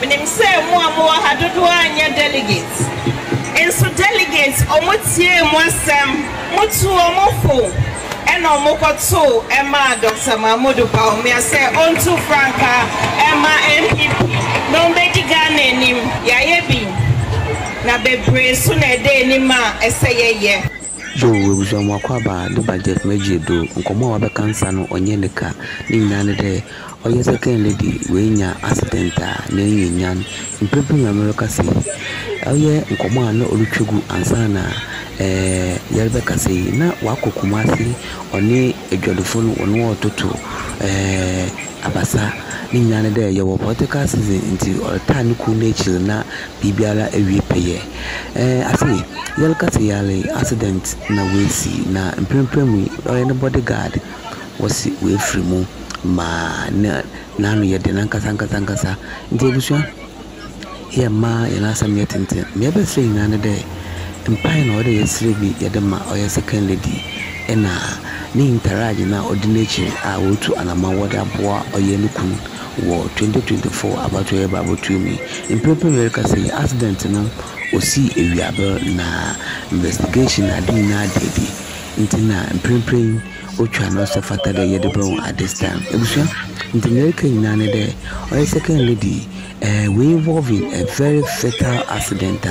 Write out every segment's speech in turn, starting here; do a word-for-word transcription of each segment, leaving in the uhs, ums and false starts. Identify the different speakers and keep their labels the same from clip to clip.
Speaker 1: Menim say mo amo ha dodo anya delegates. Enso delegates omotie mo asem motu omofo ena omokoto ema Doctor Mahmoud Bawumiah say onto Franca ema M P P no mbedi Ghana enim yaye bi na bebre so na ede enim a eseyeye
Speaker 2: yo we zo mo kwaba de budget meji do nkomo wa be kansa no onye nika ni nyane de oye second lady we nya accident a na nyenyan impepe na America say oye nkomo a na olutwegu ansa na eh yelbeka say na wakokumasi oni edwodofo no ono ototo eh abasa ni nyane de ye wo political season nti otani ku na chile na bibiara ewie peye eh asi yelka say yale accident na wesi na mprempremu oye no bodyguard wasi we free mu ma na nanu ye de nankasa nkasa nkasa nti ebusua ye ma ye na sam yetente me be say nyane de empire na ode yesire bi ye de ma oye second lady ena ni interact na ordinary a wotu anama wode aboa oye nukun wo twenty twenty-four about to eba botu mi improper America say accident no osi ewiabe na investigation adi na dedi intina improper otwa no so fata de yede bro at this time ebusua America nyane de oye second lady eh we involved in a very fatal accident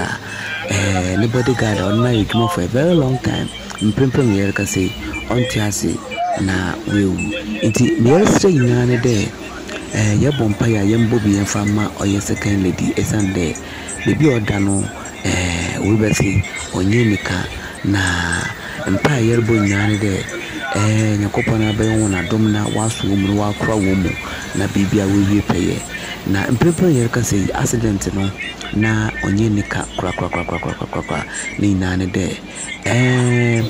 Speaker 2: eh nobody got on na yekimo for a very long time improper America say on tiase na we inti America nyane de eh ya bompa ya yembo bi yemfama oye second lady esande bebi odano eh we be say onye nika na mpa yerbo nyane de eh nyakopona be wona domna waso mu wa kra wo mu na bibia we wie peye na mpepe yerka say accident no na onye nika kra kra kra kra kra kra ni nane de eh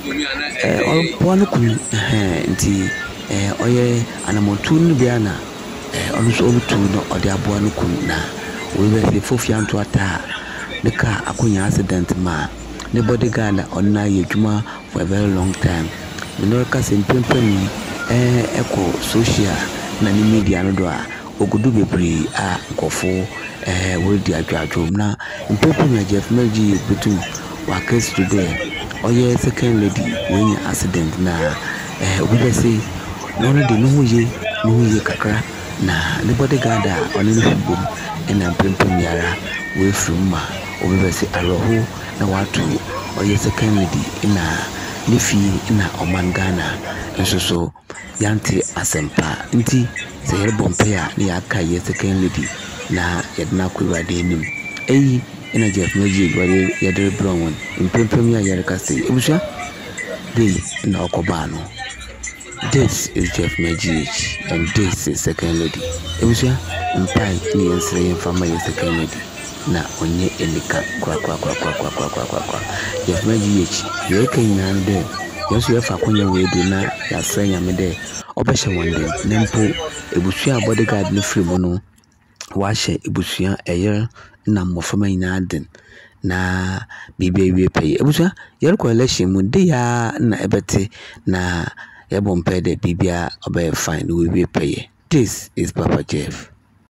Speaker 2: eh ono kun eh nti eh oye anamotu ni bia na eh onu so obutu no ode aboa no kun na we be say fofianto ata ne ka akonya accident ma ne bodyguard onna yedwuma for a very long time we no ka say mpempem eh eko social na ni media no do a ogudu bebre a nkofo eh we di adwadwom na mpempem na Jeff Meji betu wa case today oye second lady when accident na eh we be say no no de no ye no ye kakra na the bodyguard on the boom and I'm pimping yara way from ma over say aroho na watu or yes second lady in a nifi in a oman Ghana and so so yanti asempa nti say her bompea ni aka yes second lady na yadna kuwa de nim eh in a Jeff Meji where yadre brown in pimping yara kasi ebusha de na okobano. This is Jeff Meji and this is second lady. Ebusia mpai ni ensre mfama ya second lady na onye elika kwa kwa kwa kwa kwa kwa kwa kwa kwa Jeff Meji ye kenya de yesu yefa konya we de na ya senya me de obehye wonde nempo ebusia bodyguard no free mu no wa hye ebusia eye na mofama ina den na bibi wie pay ebusia yer ko election mu de ya na ebete na Yabon pay the bibia obey fine we will pay. This is Papa Jeff.